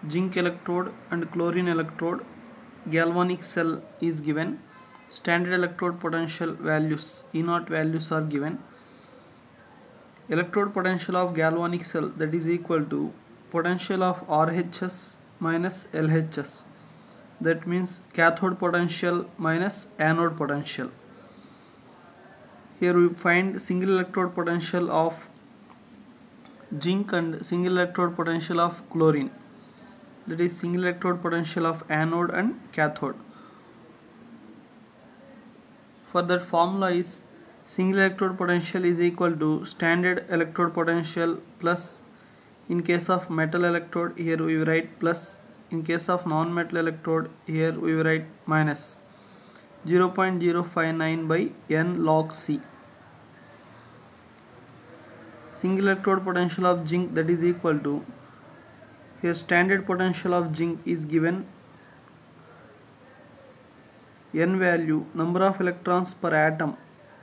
zinc electrode and chlorine electrode, galvanic cell is given, standard electrode potential values, E0 values are given. Electrode potential of galvanic cell, that is equal to potential of RHS minus LHS, that means cathode potential minus anode potential. Here we find single electrode potential of zinc and single electrode potential of chlorine, that is single electrode potential of anode and cathode. For that, formula is single electrode potential is equal to standard electrode potential plus, in case of metal electrode here we write plus, in case of non-metal electrode here we write minus 0.059 by n log C. Single electrode potential of zinc, that is equal to, here standard potential of zinc is given, n value, number of electrons per atom,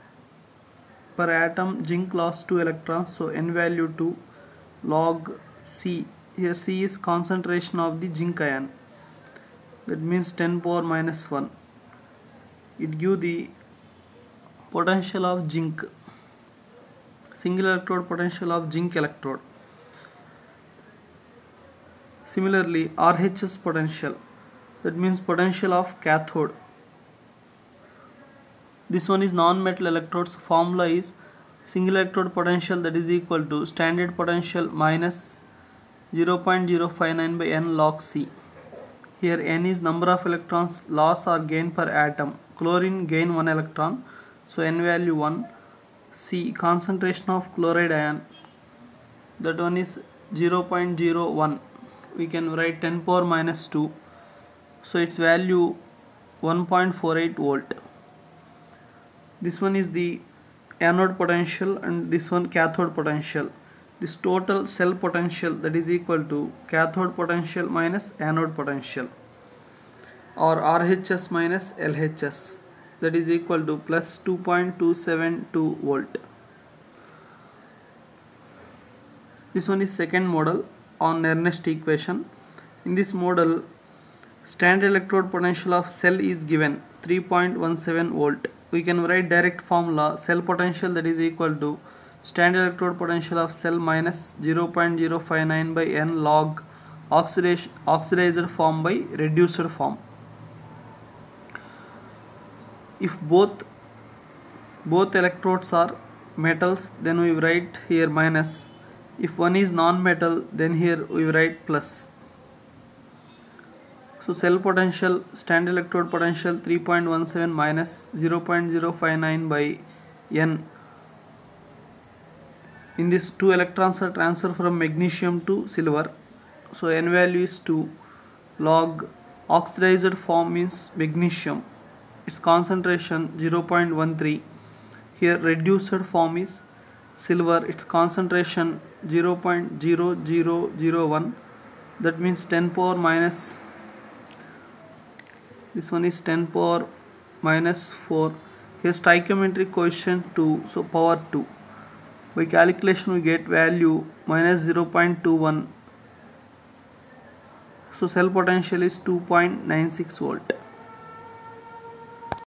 zinc lost 2 electrons, so n value 2 log C. Here C is concentration of the zinc ion, that means 10 power minus 1. It gives the potential of zinc, single electrode potential of zinc electrode. Similarly, RHS potential, that means potential of cathode. This one is non-metal electrodes. Formula is single electrode potential, that is equal to standard potential minus 0.059 by n log C. Here n is number of electrons loss or gain per atom. Chlorine gain 1 electron, so n value 1. C, concentration of chloride ion, that one is 0.01. We can write 10 power minus 2, so its value 1.48 volt. This one is the anode potential and this one cathode potential. This total cell potential, that is equal to cathode potential minus anode potential, or RHS minus LHS, that is equal to plus 2.272 volt. This one is second model on Nernst equation. In this model, standard electrode potential of cell is given 3.17 volt. We can write direct formula, cell potential, that is equal to standard electrode potential of cell minus 0.059 by n log oxidized form by reduced form. If both electrodes are metals, then we write here minus. If one is non-metal, then here we write plus. So cell potential, standard electrode potential 3.17 minus 0.059 by n. In this, 2 electrons are transferred from magnesium to silver, so n value is 2 log oxidized form means magnesium, its concentration 0.13. Here reduced form is silver, its concentration 0.0001, that means 10 power minus, this one is 10 power minus 4. Here stoichiometric coefficient 2, so power 2. By calculation we get value minus 0.21, so cell potential is 2.96 volt.